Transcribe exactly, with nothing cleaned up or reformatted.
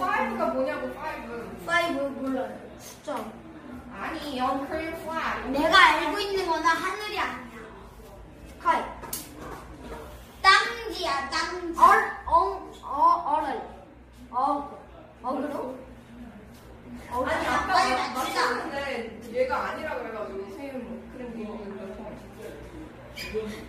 파이브가 뭐냐고, 파이브. 파이브 몰라요. 숫자. 아니, on Korean flag. 내가 알고 있는 거는 하늘이 아니야. 카이. 땅지야, 땅지. 얼, 엉, 어, 얼을. 어, 어그로? 어, 아니, 아까 빨리 나 맞추자. 맞췄는데 얘가 아니라 그래가지고, 선생님 뭐, 그런 얘기.